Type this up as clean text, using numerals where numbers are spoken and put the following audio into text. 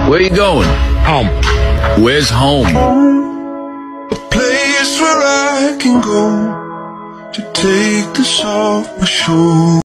Where you going? Home. Where's home? A place where I can go to take this off my shoulders.